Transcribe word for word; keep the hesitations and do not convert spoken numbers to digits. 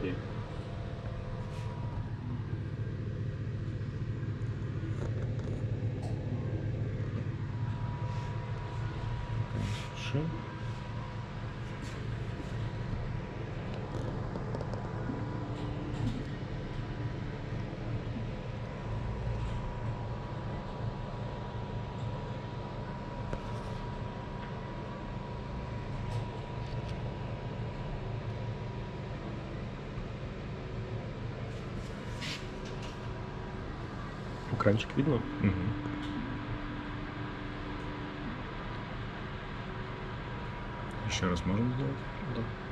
вроде. Суши. Экранчик видно? Угу. Еще раз можем сделать? Да.